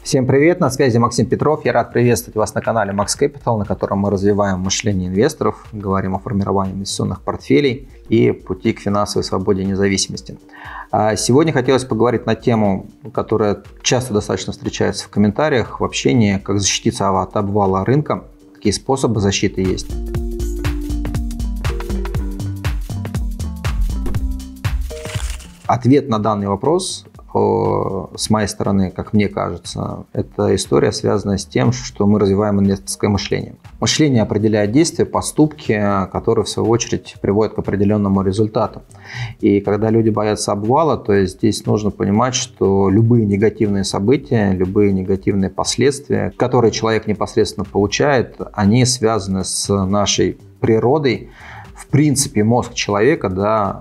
Всем привет, на связи Максим Петров. Я рад приветствовать вас на канале Max Capital, на котором мы развиваем мышление инвесторов, говорим о формировании инвестиционных портфелей и пути к финансовой свободе и независимости. Сегодня хотелось поговорить на тему, которая часто достаточно встречается в комментариях, в общении, как защититься от обвала рынка, какие способы защиты есть. Ответ на данный вопрос с моей стороны, как мне кажется, это история, связанная с тем, что мы развиваем инвесторское мышление. Мышление определяет действия, поступки, которые в свою очередь приводят к определенному результату. И когда люди боятся обвала, то здесь нужно понимать, что любые негативные события, любые негативные последствия, которые человек непосредственно получает, они связаны с нашей природой. В принципе, мозг человека, да,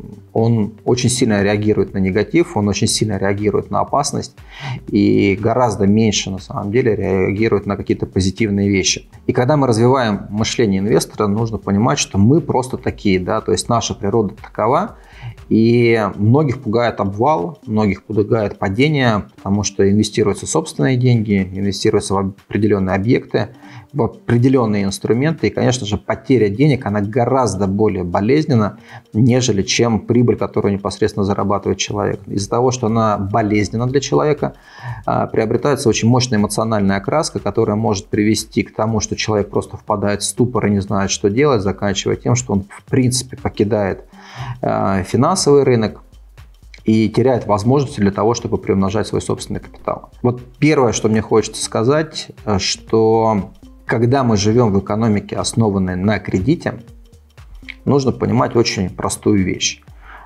он очень сильно реагирует на негатив, он очень сильно реагирует на опасность и гораздо меньше, на самом деле, реагирует на какие-то позитивные вещи. И когда мы развиваем мышление инвестора, нужно понимать, что мы просто такие, да, то есть наша природа такова, и многих пугает обвал, многих пугает падение, потому что инвестируются собственные деньги, инвестируются в определенные объекты, в определенные инструменты. И, конечно же, потеря денег, она гораздо более болезненна, нежели чем прибыль, которую непосредственно зарабатывает человек. Из-за того, что она болезненна для человека, приобретается очень мощная эмоциональная окраска, которая может привести к тому, что человек просто впадает в ступор и не знает, что делать, заканчивая тем, что он, в принципе, покидает финансовый рынок и теряет возможности для того, чтобы приумножать свой собственный капитал. Вот первое, что мне хочется сказать, что когда мы живем в экономике, основанной на кредите, нужно понимать очень простую вещь,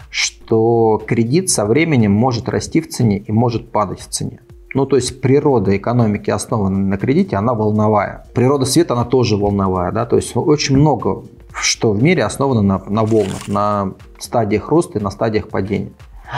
что кредит со временем может расти в цене и может падать в цене. Ну, то есть природа экономики, основанной на кредите, она волновая. Природа света, она тоже волновая, да, то есть очень много, что в мире основано на волнах, на стадиях роста и на стадиях падения.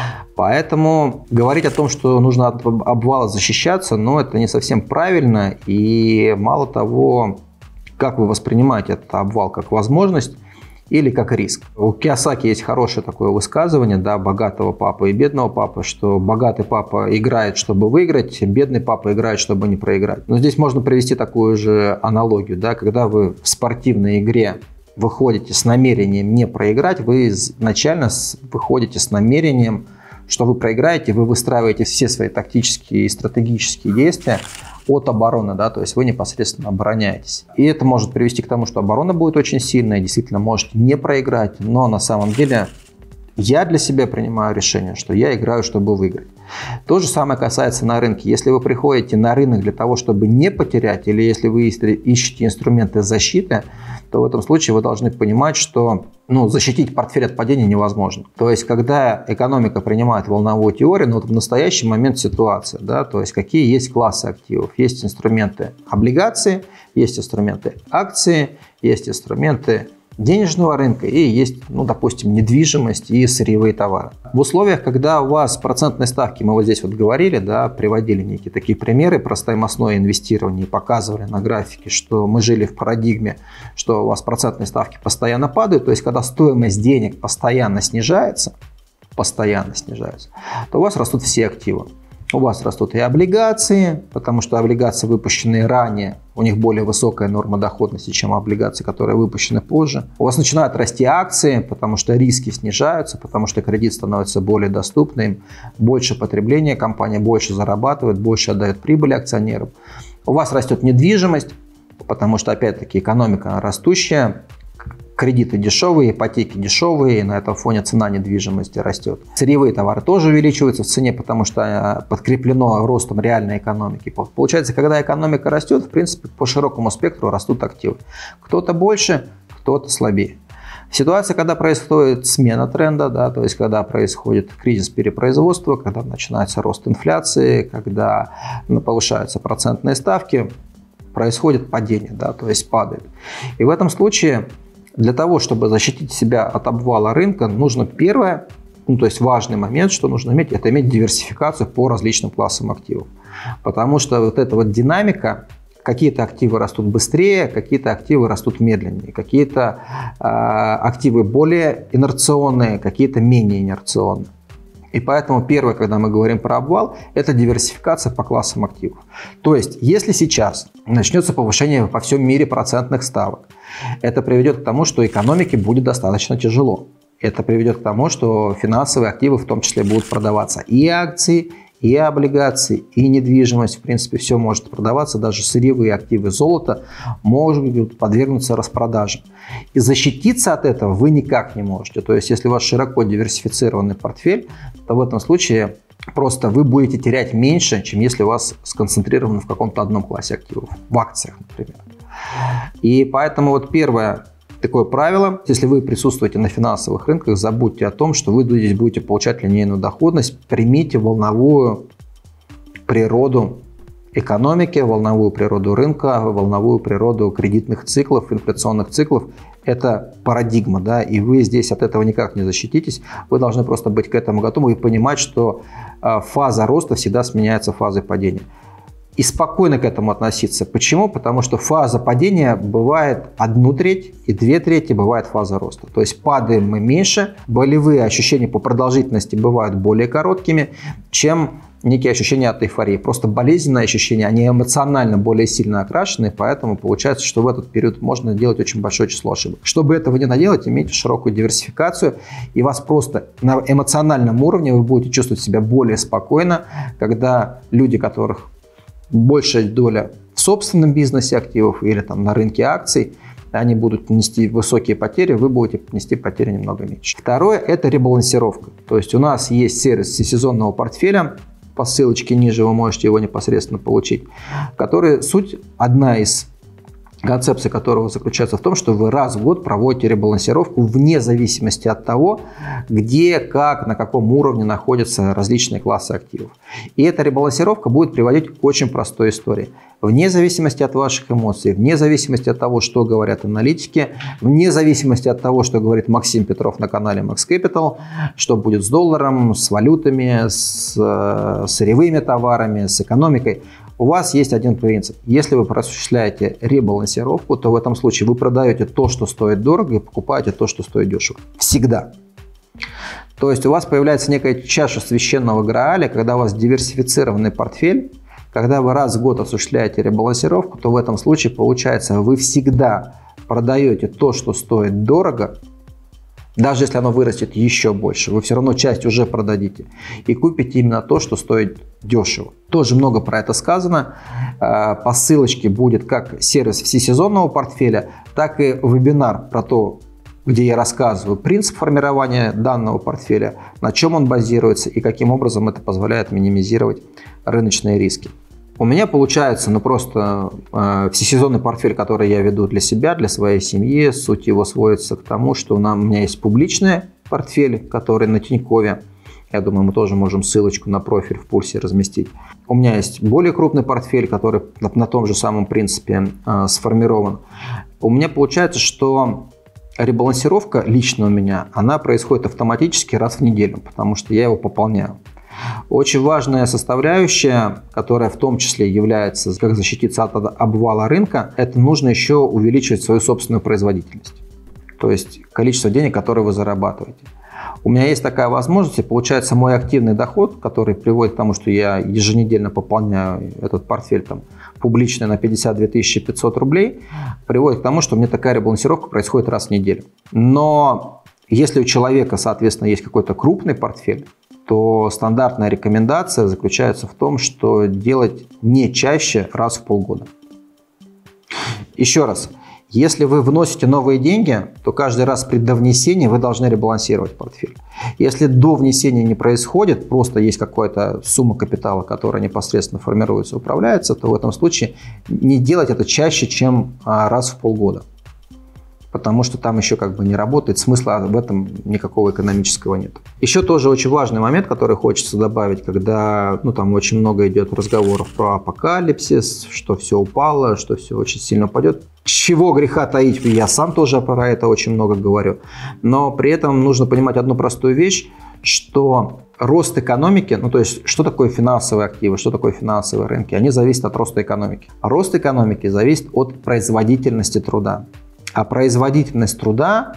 Поэтому говорить о том, что нужно от обвала защищаться, это не совсем правильно. И мало того, как вы воспринимаете этот обвал, как возможность или как риск. У Кийосаки есть хорошее такое высказывание, да, богатого папы и бедного папы, что богатый папа играет, чтобы выиграть, бедный папа играет, чтобы не проиграть. Но здесь можно привести такую же аналогию, да, когда вы в спортивной игре выходите с намерением не проиграть, вы изначально выходите с намерением, что вы проиграете, вы выстраиваете все свои тактические и стратегические действия от обороны, да, то есть вы непосредственно обороняетесь. И это может привести к тому, что оборона будет очень сильная, действительно можете не проиграть, но на самом деле я для себя принимаю решение, что я играю, чтобы выиграть. То же самое касается на рынке. Если вы приходите на рынок для того, чтобы не потерять, или если вы ищете инструменты защиты, то в этом случае вы должны понимать, что защитить портфель от падения невозможно. То есть, когда экономика принимает волновую теорию, в настоящий момент ситуация, да, то есть, какие есть классы активов. Есть инструменты облигации, есть инструменты акции, есть инструменты денежного рынка и есть, допустим, недвижимость и сырьевые товары. В условиях, когда у вас процентные ставки, мы вот здесь вот говорили, да, приводили некие такие примеры про стоимостное инвестирование и показывали на графике, что мы жили в парадигме, что у вас процентные ставки постоянно падают, то есть когда стоимость денег постоянно снижается, то у вас растут все активы. У вас растут и облигации, потому что облигации, выпущенные ранее, у них более высокая норма доходности, чем облигации, которые выпущены позже. У вас начинают расти акции, потому что риски снижаются, потому что кредит становится более доступным, больше потребления, компания больше зарабатывает, больше отдает прибыли акционерам. У вас растет недвижимость, потому что, опять-таки, экономика растущая, кредиты дешевые, ипотеки дешевые, на этом фоне цена недвижимости растет. Сырьевые товары тоже увеличиваются в цене, потому что подкреплено ростом реальной экономики. Получается, когда экономика растет, в принципе, по широкому спектру растут активы. Кто-то больше, кто-то слабее. Ситуация, когда происходит смена тренда, да, то есть когда происходит кризис перепроизводства, когда начинается рост инфляции, когда повышаются процентные ставки, происходит падение, да, то есть падает. И в этом случае для того, чтобы защитить себя от обвала рынка, нужно первое, то есть важный момент, что нужно иметь, это иметь диверсификацию по различным классам активов. Потому что вот эта вот динамика, какие-то активы растут быстрее, какие-то активы растут медленнее, какие-то активы более инерционные, какие-то менее инерционные. И поэтому первое, когда мы говорим про обвал, это диверсификация по классам активов. То есть, если сейчас начнется повышение по всем мире процентных ставок, это приведет к тому, что экономике будет достаточно тяжело. Это приведет к тому, что финансовые активы в том числе будут продаваться. И акции, и облигации, и недвижимость. В принципе, все может продаваться. Даже сырьевые активы, золото могут подвергнуться распродажам. И защититься от этого вы никак не можете. То есть, если у вас широко диверсифицированный портфель, то в этом случае просто вы будете терять меньше, чем если у вас сконцентрировано в каком-то одном классе активов. В акциях, например. И поэтому вот первое такое правило: если вы присутствуете на финансовых рынках, забудьте о том, что вы здесь будете получать линейную доходность. Примите волновую природу экономики, волновую природу рынка, волновую природу кредитных циклов, инфляционных циклов. Это парадигма, да, и вы здесь от этого никак не защититесь. Вы должны просто быть к этому готовы и понимать, что фаза роста всегда сменяется фазой падения. И спокойно к этому относиться. Почему? Потому что фаза падения бывает 1/3 и 2/3 бывает фаза роста. То есть падаем мы меньше, болевые ощущения по продолжительности бывают более короткими, чем некие ощущения от эйфории. Просто болезненные ощущения, они эмоционально более сильно окрашены, поэтому получается, что в этот период можно делать очень большое число ошибок. Чтобы этого не наделать, имейте широкую диверсификацию, и вас просто на эмоциональном уровне вы будете чувствовать себя более спокойно, когда люди, которых большая доля в собственном бизнесе активов или там на рынке акций, они будут нести высокие потери, вы будете нести потери немного меньше. Второе – это ребалансировка. То есть у нас есть сервис всесезонного портфеля, по ссылочке ниже вы можете его непосредственно получить, который суть, одна из концепций которого заключается в том, что вы раз в год проводите ребалансировку вне зависимости от того, где, как, на каком уровне находятся различные классы активов. И эта ребалансировка будет приводить к очень простой истории. Вне зависимости от ваших эмоций, вне зависимости от того, что говорят аналитики, вне зависимости от того, что говорит Максим Петров на канале Max Capital, что будет с долларом, с валютами, с сырьевыми товарами, с экономикой. У вас есть один принцип. Если вы осуществляете ребалансировку, то в этом случае вы продаете то, что стоит дорого, и покупаете то, что стоит дешево. Всегда. То есть у вас появляется некая чаша священного Грааля, когда у вас диверсифицированный портфель. Когда вы раз в год осуществляете ребалансировку, то в этом случае получается, вы всегда продаете то, что стоит дорого, даже если оно вырастет еще больше, вы все равно часть уже продадите и купите именно то, что стоит дешево. Тоже много про это сказано. По ссылочке будет как сервис всесезонного портфеля, так и вебинар про то, где я рассказываю принцип формирования данного портфеля, на чем он базируется и каким образом это позволяет минимизировать рыночные риски. У меня получается просто всесезонный портфель, который я веду для себя, для своей семьи. Суть его сводится к тому, что у меня есть публичный портфель, который на Тинькове. Я думаю, мы тоже можем ссылочку на профиль в Пульсе разместить. У меня есть более крупный портфель, который на том же самом принципе сформирован. У меня получается, что ребалансировка лично у меня, она происходит автоматически раз в неделю, потому что я его пополняю. Очень важная составляющая, которая в том числе является, как защититься от обвала рынка, это нужно еще увеличивать свою собственную производительность. То есть количество денег, которые вы зарабатываете. У меня есть такая возможность, и получается мой активный доход, который приводит к тому, что я еженедельно пополняю этот портфель там, публичный на 52 500 рублей, приводит к тому, что у меня такая ребалансировка происходит раз в неделю. Но если у человека, соответственно, есть какой-то крупный портфель, то стандартная рекомендация заключается в том, что делать не чаще раз в полгода. Еще раз, если вы вносите новые деньги, то каждый раз при довнесении вы должны ребалансировать портфель. Если до внесения не происходит, просто есть какая-то сумма капитала, которая непосредственно формируется, управляется, то в этом случае не делать это чаще, чем раз в полгода. Потому что там еще как бы не работает, смысла в этом никакого экономического нет. Еще тоже очень важный момент, который хочется добавить, когда там очень много идет разговоров про апокалипсис, что все упало, что все очень сильно упадет. Чего греха таить, я сам тоже про это очень много говорю. Но при этом нужно понимать одну простую вещь, что рост экономики, то есть что такое финансовые активы, что такое финансовые рынки, они зависят от роста экономики. Рост экономики зависит от производительности труда. А производительность труда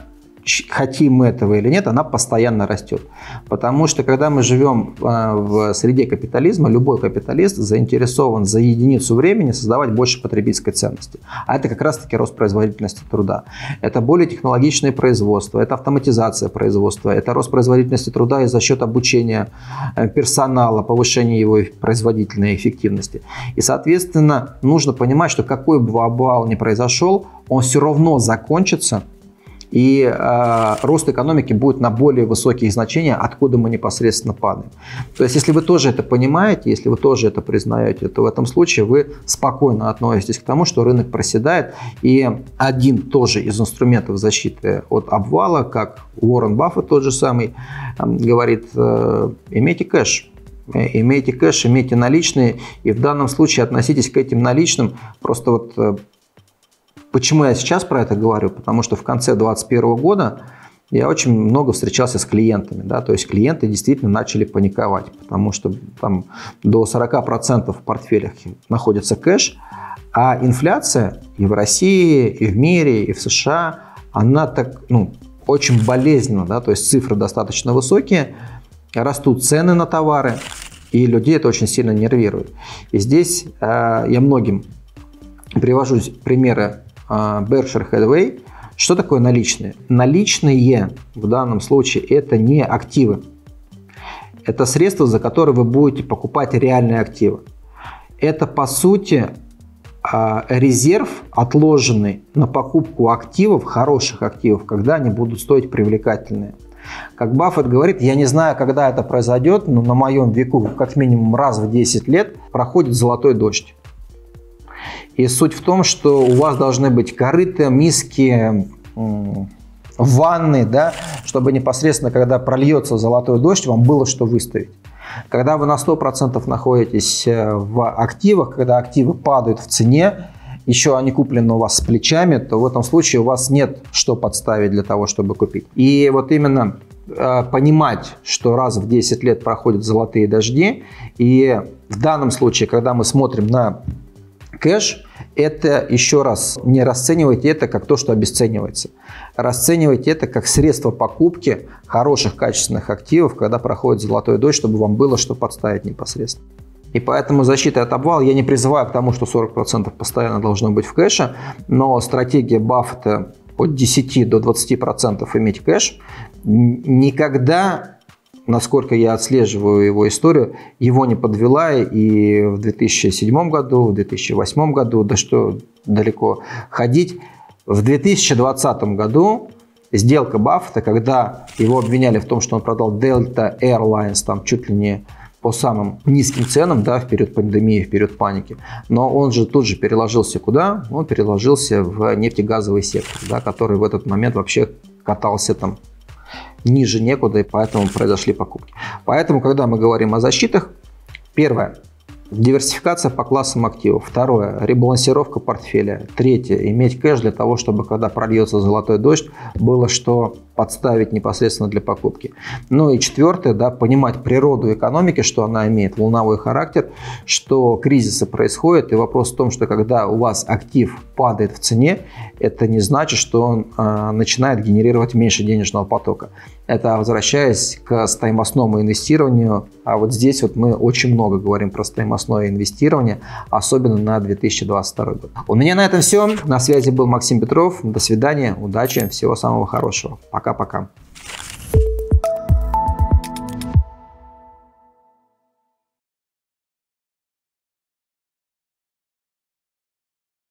хотим мы этого или нет, она постоянно растет. Потому что когда мы живем в среде капитализма, любой капиталист заинтересован за единицу времени создавать больше потребительской ценности. А это как раз-таки рост производительности труда. Это более технологичное производство, это автоматизация производства, это рост производительности труда и за счет обучения персонала, повышения его производительной эффективности. И, соответственно, нужно понимать, что какой бы обвал ни произошел, он все равно закончится, и рост экономики будет на более высокие значения, откуда мы непосредственно падаем. То есть, если вы тоже это понимаете, если вы тоже это признаете, то в этом случае вы спокойно относитесь к тому, что рынок проседает. И один тоже из инструментов защиты от обвала, как Уоррен Баффет тот же самый говорит, имейте кэш. Имейте кэш, имейте наличные, и в данном случае относитесь к этим наличным. Просто вот почему я сейчас про это говорю? Потому что в конце 2021 года я очень много встречался с клиентами. Да? То есть клиенты действительно начали паниковать, потому что там до 40% в портфелях находится кэш, а инфляция и в России, и в мире, и в США, она так, очень болезненна. Да? То есть цифры достаточно высокие, растут цены на товары, и людей это очень сильно нервирует. И здесь я многим привожу примеры Berkshire Hathaway. Что такое наличные? Наличные в данном случае это не активы. Это средства, за которые вы будете покупать реальные активы. Это по сути резерв, отложенный на покупку активов, хороших активов, когда они будут стоить привлекательные. Как Баффет говорит, я не знаю, когда это произойдет, но на моем веку как минимум раз в 10 лет проходит золотой дождь. И суть в том, что у вас должны быть корыта, миски, ванны, да, чтобы непосредственно, когда прольется золотой дождь, вам было что выставить. Когда вы на 100% находитесь в активах, когда активы падают в цене, еще они куплены у вас с плечами, то в этом случае у вас нет что подставить для того, чтобы купить. И вот именно понимать, что раз в 10 лет проходят золотые дожди, и в данном случае, когда мы смотрим на кэш, это еще раз не расценивайте это как то, что обесценивается. Расценивайте это как средство покупки хороших качественных активов, когда проходит золотой дождь, чтобы вам было что подставить непосредственно. И поэтому защита от обвала, я не призываю к тому, что 40% постоянно должно быть в кэше, но стратегия Баффета от 10 до 20% иметь кэш никогда, насколько я отслеживаю его историю, его не подвела и в 2007 году, в 2008 году, да что далеко ходить. В 2020 году сделка Баффета, когда его обвиняли в том, что он продал Delta Airlines там чуть ли не по самым низким ценам, да, в период пандемии, в период паники. Но он же тут же переложился куда? Он переложился в нефтегазовый сектор, да, который в этот момент вообще катался там ниже некуда, и поэтому произошли покупки. Поэтому, когда мы говорим о защитах, первое – диверсификация по классам активов. Второе – ребалансировка портфеля. Третье – иметь кэш для того, чтобы, когда прольется золотой дождь, было что подставить непосредственно для покупки. Ну и четвертое, да, понимать природу экономики, что она имеет волновой характер, что кризисы происходят. И вопрос в том, что когда у вас актив падает в цене, это не значит, что он начинает генерировать меньше денежного потока. Это возвращаясь к стоимостному инвестированию. А вот здесь вот мы очень много говорим про стоимостное инвестирование, особенно на 2022 год. У меня на этом все. На связи был Максим Петров. До свидания, удачи, всего самого хорошего. Пока-пока.